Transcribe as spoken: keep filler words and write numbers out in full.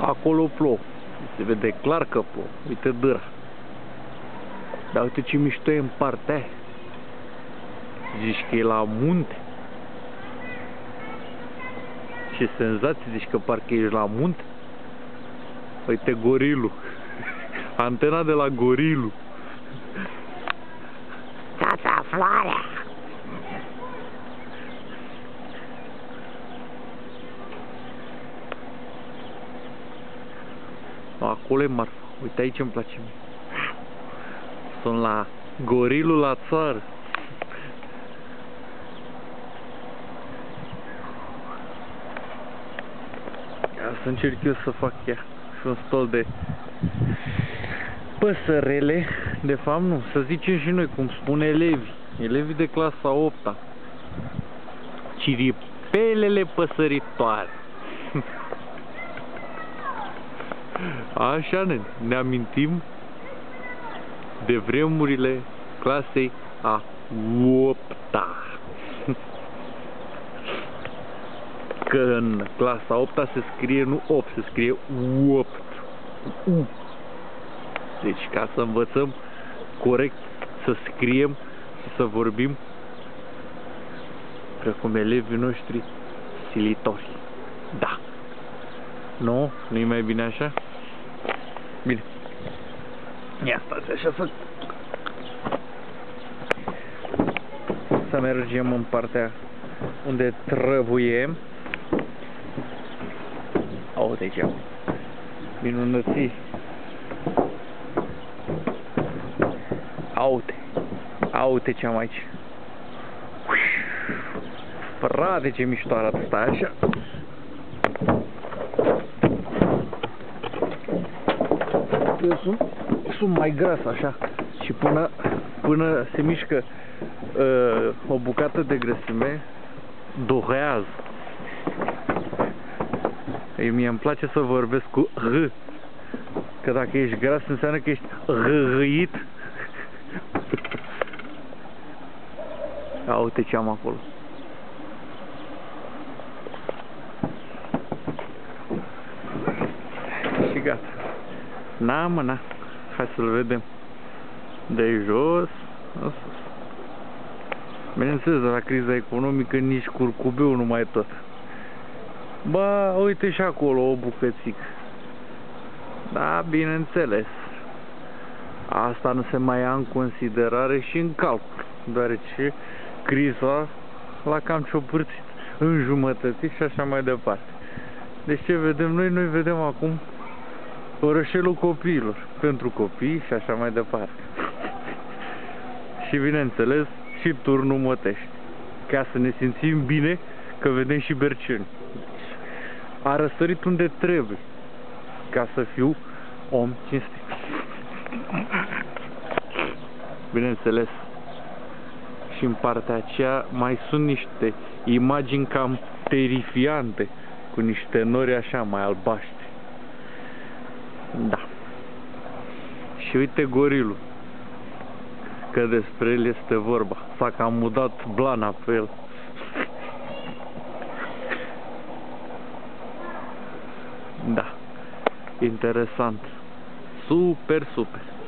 Acolo plouă. Se vede clar că plouă. Uite dâra. Dar uite ce mișto e în partea aia. Zici că e la munte. Ce senzație, zici că parcă ești la munte. Uite gorilul. Antena de la gorilul. Tata Floarea. Acolo e marfa. Uite aici îmi place mie. Sunt la gorilul la țară. Ia să încerc eu să fac ea și un stol de păsărele. De fapt nu, să zicem și noi cum spun elevii. Elevii de clasa a opta. Ciripelele păsăritoare. Așa ne, ne amintim de vremurile clasei a opta. Că în clasa a opta se scrie nu opt, se scrie opt. U. Deci ca să învățăm corect să scriem și să vorbim precum elevii noștri silitori. Da. Nu? Nu-i mai bine așa? Bine. Ia stați așa să... Să mergem în partea unde trebuie. Uite ce am. Minunății. Aute. Aute ce am aici. Frate, ce mișto arată. Stai așa. Eu sunt, sunt mai gras așa. Și până, până se mișcă uh, o bucată de grăsime, dorează. Mie îmi place să vorbesc cu R. Că dacă ești gras înseamnă că ești râit. Ia uite ce am acolo. Și gata. Na, mă, na. Hai să-l vedem. De jos. Bineînțeles, de la criza economică nici curcubeul nu mai tot. Ba, uite și acolo o bucățică. Da, bineînțeles. Asta nu se mai ia în considerare și în calcul, deoarece criza l-a cam ciopârțit în jumătăți și așa mai departe. Deci ce vedem noi? Noi vedem acum orășelul copiilor, pentru copii și așa mai departe. Și bineînțeles și turnul Mătești, ca să ne simțim bine că vedem și Berceni. A răsărit unde trebuie, ca să fiu om cinstit. Bineînțeles, și în partea aceea mai sunt niște imagini cam terifiante, cu niște nori așa mai albaștri. Da. Și uite gorilul, că despre el este vorba. S-a cam mudat blana pe el. Da. Interesant. Super, super.